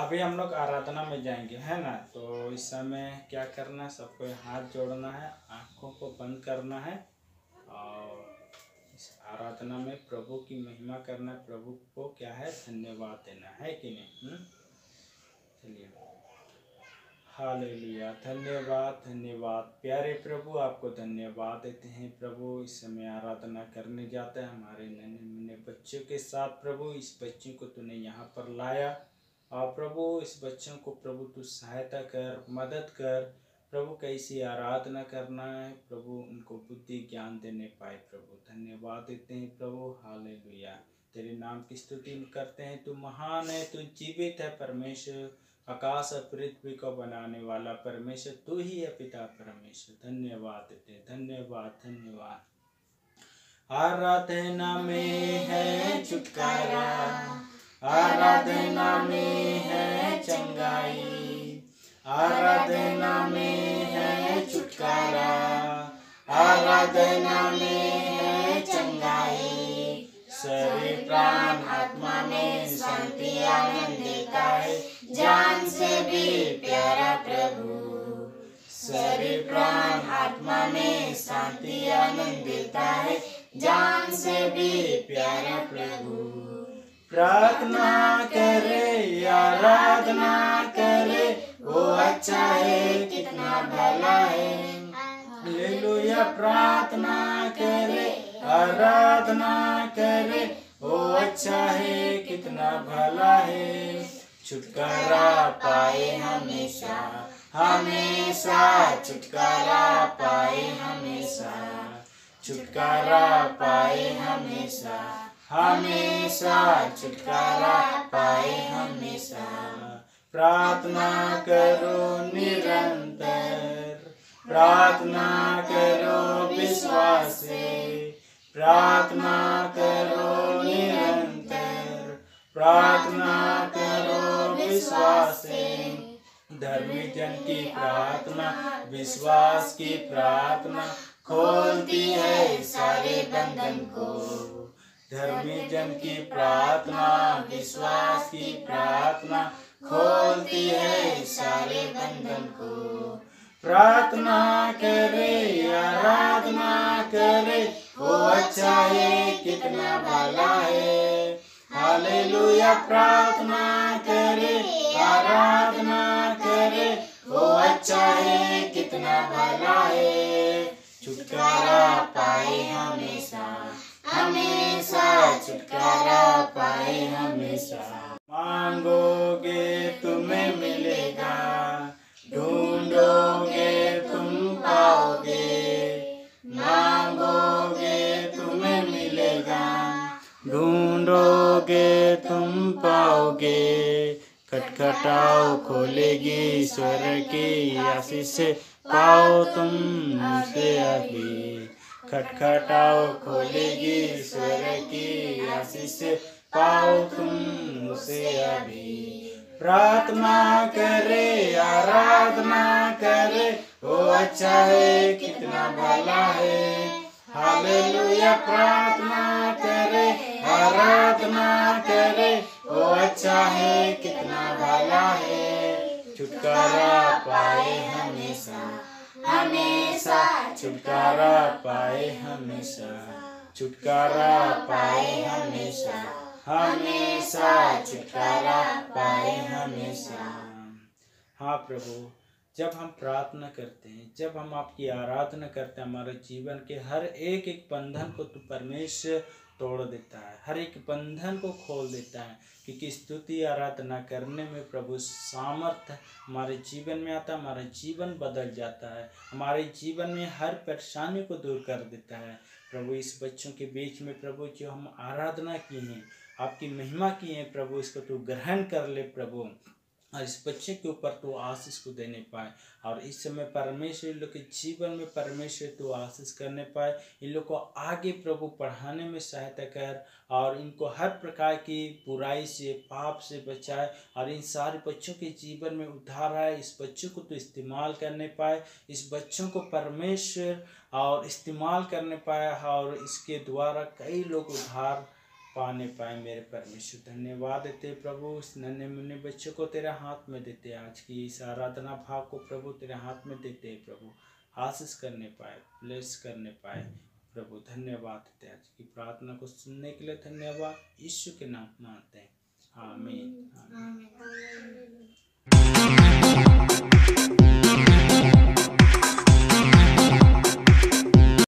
अभी हम लोग आराधना में जाएंगे, है ना। तो इस समय क्या करना है, सबको हाथ जोड़ना है, आँखों को बंद करना है और इस आराधना में प्रभु की महिमा करना है, प्रभु को क्या है, धन्यवाद देना है कि नहीं। चलिए, हालेलुया। धन्यवाद धन्यवाद प्यारे प्रभु, आपको धन्यवाद देते हैं प्रभु। इस समय आराधना करने जाते हैं हमारे नन्हे मुन्ने बच्चों के साथ प्रभु। इस बच्चों को तूने यहाँ पर लाया और प्रभु इस बच्चों को प्रभु तू सहायता कर, मदद कर प्रभु, कैसी आराधना करना है प्रभु, उनको बुद्धि ज्ञान देने पाए प्रभु। धन्यवाद देते हैं प्रभु, हालेलुया। तेरे नाम की स्तुति करते हैं, तू महान है, तू जीवित है परमेश्वर, आकाश और पृथ्वी को बनाने वाला परमेश्वर तू ही है पिता परमेश्वर। धन्यवाद देते, धन्यवाद धन्यवाद। आराधना में है छुटकारा, आराधना में है चंगाई, आराधना में है छुटकारा, आराधना में है चंगाई। शरीर प्राण आत्मा में शांति आनंद देता है, जान से भी प्यारा प्रभु। शरीर प्राण आत्मा में शांति आनंद देता है, जान से भी प्यारा प्रभु। प्रार्थना करे आराधना करे, वो अच्छा है कितना भला है। हालेलुया। प्रार्थना करे आराधना करे, वो अच्छा है कितना भला है। छुटकारा पाए हमेशा हमेशा, छुटकारा पाए हमेशा, छुटकारा पाए हमेशा हमेशा, छुटकारा पाए हमेशा। प्रार्थना करो निरंतर, प्रार्थना करो विश्वास से, प्रार्थना करो निरंतर, प्रार्थना करो विश्वास से। धर्मी जन की प्रार्थना, विश्वास की प्रार्थना खोलती है सारे बंधन को। धर्मी जन की प्रार्थना, विश्वास की प्रार्थना खोलती है सारे बंधन को। प्रार्थना करे आराधना करे, वो अच्छा है कितना भला है। हालेलुया। प्रार्थना करे आराधना करे, वो अच्छा है कितना भला है। छुटकारा पाए हमेशा हमेशा, छुटकारा पाए हमेशा। मांगोगे तुम्हें मिलेगा, ढूंढोगे तुम पाओगे, मांगोगे तुम्हें मिलेगा, ढूंढोगे तुम पाओगे। खटखटाओ खोलेगी ईश्वर की आशीष से, पाओ तुम उसे अभी। खटखटाओ खोलेगी ईश्वर की आशीष से, पाओ तुम उसे अभी। प्रार्थना करे आराधना करे, वो अच्छा है कितना भला है। हालेलुया। प्रार्थना करे आराधना करे, वो अच्छा है कितना भला है। छुटकारा पाए हमेशा हमेशा, छुटकारा पाए हमेशा, छुटकारा पाए हमेशा हमेशा, छुटकारा पाए हमेशा। हाँ प्रभु, जब हम प्रार्थना करते हैं, जब हम आपकी आराधना करते हैं, हमारे जीवन के हर एक एक बंधन को तो परमेश्वर तोड़ देता है, हर एक बंधन को खोल देता है। क्योंकि स्तुति आराधना करने में प्रभु सामर्थ्य हमारे जीवन में आता है, हमारा जीवन बदल जाता है, हमारे जीवन में हर परेशानी को दूर कर देता है। प्रभु इस बच्चों के बीच में प्रभु जो हम आराधना की हैं, आपकी महिमा की है प्रभु, इसको तू ग्रहण कर ले प्रभु, और इस बच्चे के ऊपर तो आशीष को देने पाए। और इस समय परमेश्वर इन लोग के जीवन में परमेश्वर तो आशीष करने पाए। इन लोग को आगे प्रभु पढ़ाने में सहायता कर, और इनको हर प्रकार की बुराई से पाप से बचाए, और इन सारे बच्चों के जीवन में उद्धार आए। इस बच्चों को तो इस्तेमाल करने पाए, इस बच्चों को परमेश्वर और इस्तेमाल करने पाए, और इसके द्वारा कई लोग उद्धार पाने पाए मेरे परमेश्वर। धन्यवाद देते प्रभु, उस नन्हे मुन्ने बच्चों को तेरे हाथ में देते, आज की इस आराधना भाव को प्रभु तेरे हाथ में देते प्रभु, आशीष करने पाए, ब्लेस करने पाए प्रभु। धन्यवाद देते, आज की प्रार्थना को सुनने के लिए धन्यवाद, यीशु के नाम मानते हैं, आमीन।